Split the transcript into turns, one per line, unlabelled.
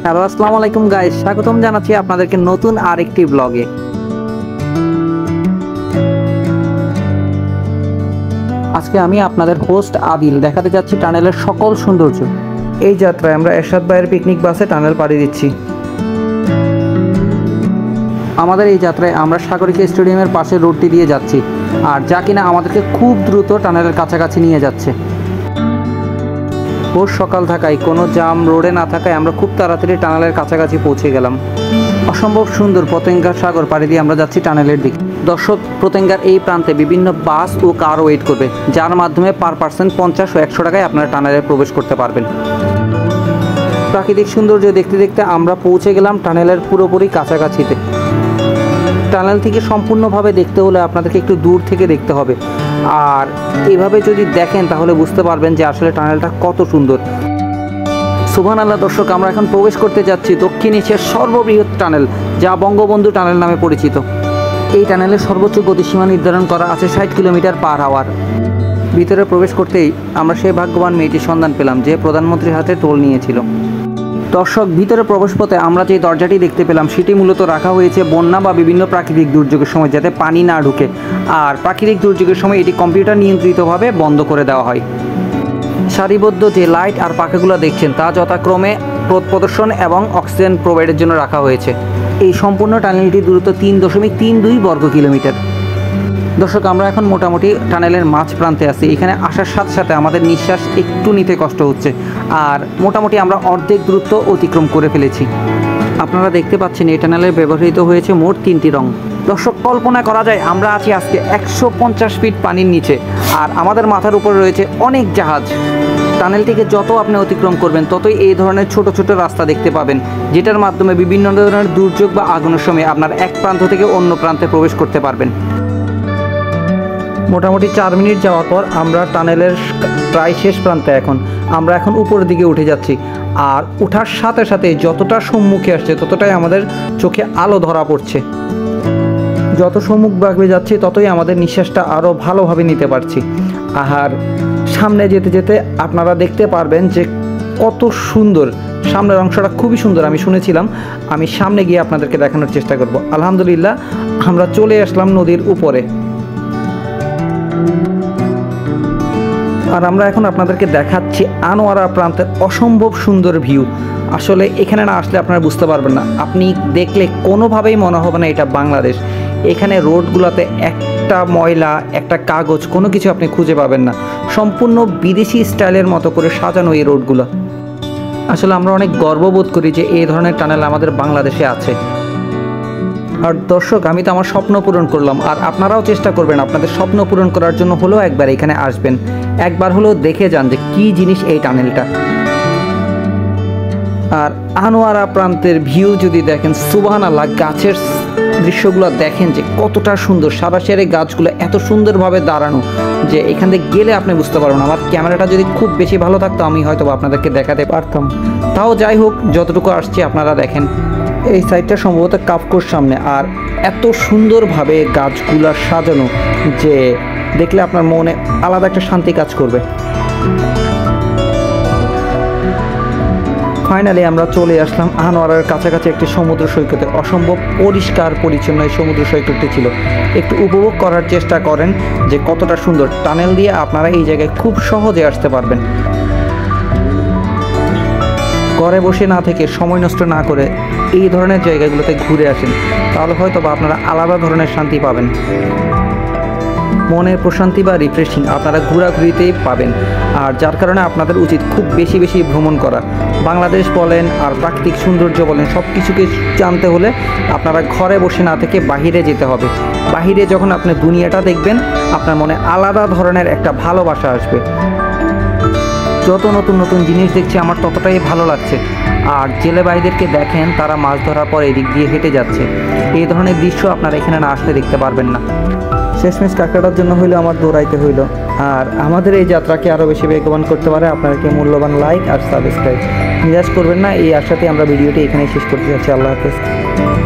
Hello আসসালামু আলাইকুম guys, স্বাগতম জানাচ্ছি আপনাদেরকে নতুন আরেকটি ব্লগে। আজকে আমি আপনাদের হোস্ট আদিল দেখাতে যাচ্ছি টানেলের সকল সৌন্দর্য। এই যাত্রায় আমরা এরশাদ ভাইয়ের পিকনিক বাসে টানেল পাড়ি দিচ্ছি। আমাদের এই যাত্রায় আমরা সাগরিকা স্টেডিয়ামের পাশে রোডটি দিয়ে যাচ্ছি, আর যা কিনা আমাদেরকে খুব দ্রুত টানেলের কাছাকাছি নিয়ে যাচ্ছে। ভোর সকাল থাকায় কোনো জাম রোডে না থাকায় আমরা খুব তাড়াতাড়ি টানেলের কাছাকাছি পৌঁছে গেলাম। অসম্ভব সুন্দর পতেঙ্গার সাগর পাড়ি দিয়ে আমরা যাচ্ছি টানেলের দিকে। দর্শক, পতেঙ্গার এই প্রান্তে বিভিন্ন বাস ও কার ওয়েট করবে, যার মাধ্যমে পার পার্সন 50 ও 100 টাকায় আপনারা টানেলে প্রবেশ করতে পারবেন। প্রাকৃতিক সৌন্দর্য দেখতে দেখতে আমরা পৌঁছে গেলাম টানেলের পুরোপুরি কাছাকাছিতে। টানেল থেকে সম্পূর্ণভাবে দেখতে হলে আপনাদেরকে একটু দূর থেকে দেখতে হবে, আর এইভাবে যদি দেখেন তাহলে বুঝতে পারবেন যে আসলে টানেলটা কত সুন্দর। সুবহানাল্লাহ দর্শক, আমরা এখন প্রবেশ করতে যাচ্ছি দক্ষিণ এশিয়ার সর্ববৃহৎ টানেল, যা বঙ্গবন্ধু টানেল নামে পরিচিত। এই টানেলের সর্বোচ্চ গতিসীমা নির্ধারণ করা আছে 60 কিলোমিটার পার আওয়ার। ভিতরে প্রবেশ করতেই আমরা সেই ভাগ্যবান মেয়েটির সন্ধান পেলাম যে প্রধানমন্ত্রীর হাতে টোল নিয়েছিল। দর্শক, ভিতরে প্রবেশপথে আমরা যে দরজাটি দেখতে পেলাম সেটি মূলত রাখা হয়েছে বন্যা বা বিভিন্ন প্রাকৃতিক দুর্যোগের সময় যাতে পানি না ঢুকে, আর প্রাকৃতিক দুর্যোগের সময় এটি কম্পিউটার নিয়ন্ত্রিতভাবে বন্ধ করে দেওয়া হয়। সারিবদ্ধ যে লাইট আর পাখাগুলো দেখছেন তা যথাক্রমে পথ প্রদর্শন এবং অক্সিজেন প্রোভাইডের জন্য রাখা হয়েছে। এই সম্পূর্ণ টানেলটির দূরত্ব 3.32 বর্গ কিলোমিটার। দর্শক, আমরা এখন মোটামুটি টানেলের মাঝ প্রান্তে আছি। এখানে আসার সাথে সাথে আমাদের নিঃশ্বাস একটু নিতে কষ্ট হচ্ছে, আর মোটামুটি আমরা অর্ধেক দূরত্ব অতিক্রম করে ফেলেছি। আপনারা দেখতে পাচ্ছেন এই টানেলে ব্যবহৃত হয়েছে মোট 3টি রং। দর্শক, কল্পনা করা যায় আমরা আছি আজকে 150 ফিট পানির নিচে, আর আমাদের মাথার উপরে রয়েছে অনেক জাহাজ। টানেলটিকে যত আপনি অতিক্রম করবেন ততই এই ধরনের ছোট ছোট রাস্তা দেখতে পাবেন, যেটার মাধ্যমে বিভিন্ন ধরনের দুর্যোগ বা আগুনের সময় আপনার এক প্রান্ত থেকে অন্য প্রান্তে প্রবেশ করতে পারবেন। মোটামুটি 4 মিনিট যাওয়ার পর আমরা টানেলের প্রায় শেষ প্রান্তে। আমরা এখন উপরের দিকে উঠে যাচ্ছি, আর ওঠার সাথে সাথে যতটা সম্মুখে আসছে ততটাই আমাদের চোখে আলো ধরা পড়ছে। যত সম্মুখ ভাবে যাচ্ছি ততই আমাদের নিঃশ্বাসটা আরও ভালোভাবে নিতে পারছি। আর সামনে যেতে যেতে আপনারা দেখতে পারবেন যে কত সুন্দর সামনের অংশটা, খুবই সুন্দর। আমি শুনেছিলাম, আমি সামনে গিয়ে আপনাদেরকে দেখানোর চেষ্টা করব। আলহামদুলিল্লাহ, আমরা চলে আসলাম নদীর উপরে, আর আমরা এখন আপনাদেরকে দেখাচ্ছি আনোয়ারা প্রান্তের অসম্ভব সুন্দর ভিউ। আসলে এখানে না আসলে আপনারা বুঝতে পারবেন না, আপনি দেখলে কোনোভাবেই মনে হবে না এটা বাংলাদেশ। এখানে রোডগুলোতে একটা ময়লা, একটা কাগজ, কোনো কিছু আপনি খুঁজে পাবেন না। সম্পূর্ণ বিদেশি স্টাইলের মতো করে সাজানো এই রোডগুলো। আসলে আমরা অনেক গর্ববোধ করি যে এই ধরনের টানেল আমাদের বাংলাদেশে আছে। আর দর্শক, আমি তো আমার স্বপ্ন পূরণ করলাম, আর আপনারাও চেষ্টা করবেন আপনাদের স্বপ্ন পূরণ করার জন্য হলেও একবার এখানে আসবেন, একবার হলেও দেখে যান যে কী জিনিস এই টানেলটা। আর আনোয়ারা প্রান্তের ভিউ যদি দেখেন, সুবহানাল্লাহ, গাছের দৃশ্যগুলো দেখেন যে কতটা সুন্দর। সাদা সেরে গাছগুলো এত সুন্দরভাবে দাঁড়ানো যে এখান থেকে গেলে আপনি বুঝতে পারবেন। আমার ক্যামেরাটা যদি খুব বেশি ভালো থাকতো আমি হয়তো আপনাদেরকে দেখাতে পারতাম। তাও যাই হোক, যতটুকু আসছে আপনারা দেখেন। এই সাইডটা সম্ভবত কাফকোর সামনে, আর এত সুন্দরভাবে গাছগুলা সাজানো যে দেখলে আপনার মনে আলাদা একটা শান্তি কাজ করবে। ফাইনালি আমরা চলে আসলাম আনোয়ারার কাছাকাছি একটি সমুদ্র সৈকতে। অসম্ভব পরিষ্কার পরিচ্ছন্ন এই সমুদ্র সৈকতটি ছিল। একটু উপভোগ করার চেষ্টা করেন যে কতটা সুন্দর। টানেল দিয়ে আপনারা এই জায়গায় খুব সহজে আসতে পারবেন। ঘরে বসে না থেকে, সময় নষ্ট না করে এই ধরনের জায়গাগুলোতে ঘুরে আসেন, তাহলে হয়তো বা আপনারা আলাদা ধরনের শান্তি পাবেন। মনের প্রশান্তি বা রিফ্রেশিং আপনারা ঘোরাঘুরিতেই পাবেন, আর যার কারণে আপনাদের উচিত খুব বেশি বেশি ভ্রমণ করা। বাংলাদেশ বলেন আর প্রাকৃতিক সৌন্দর্য বলেন, সব কিছুকে জানতে হলে আপনারা ঘরে বসে না থেকে বাহিরে যেতে হবে। বাহিরে যখন আপনি দুনিয়াটা দেখবেন, আপনার মনে আলাদা ধরনের একটা ভালোবাসা আসবে। যত নতুন নতুন জিনিস দেখছি আমার ততটাই ভালো লাগছে। আর জেলে ভাইদেরকে দেখেন, তারা মাছ ধরার পর এদিক দিয়ে হেঁটে যাচ্ছে। এই ধরনের দৃশ্য আপনারা এখানে না আসলে দেখতে পারবেন না। শেষমেশ কাঁকড়াটার জন্য হইলো আমার দৌড়াইতে হইল। আর আমাদের এই যাত্রাকে আরও বেশি বেগবান করতে পারে আপনাদেরকে মূল্যবান লাইক আর সাবস্ক্রাইব। নিরাশ করবেন না, এই আশাতে আমরা ভিডিওটি এখানেই শেষ করতে যাচ্ছি। আল্লাহ হাফেজ।